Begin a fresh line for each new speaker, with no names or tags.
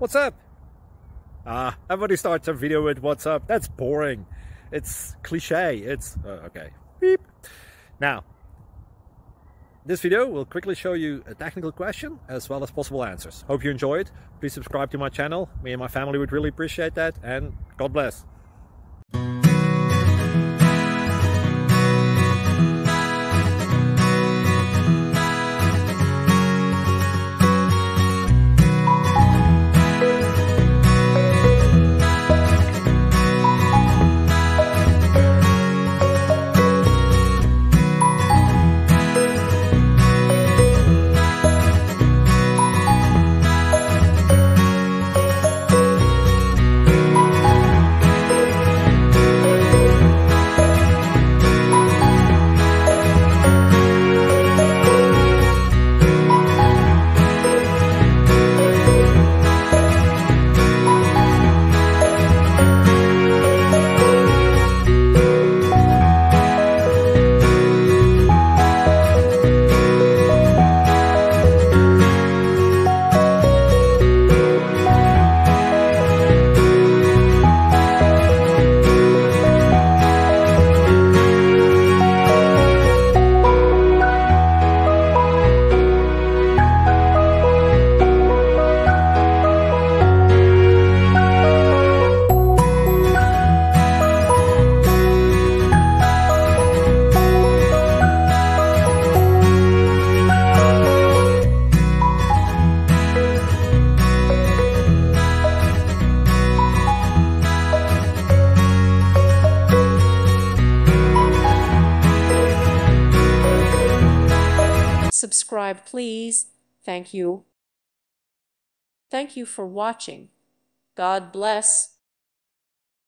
What's up? Everybody starts a video with what's up. That's boring. It's cliche. It's okay. Beep. Now, this video will quickly show you a technical question as well as possible answers. Hope you enjoy it. Please subscribe to my channel. Me and my family would really appreciate that, and God bless.
Subscribe, please. Thank you. Thank you for watching. God bless.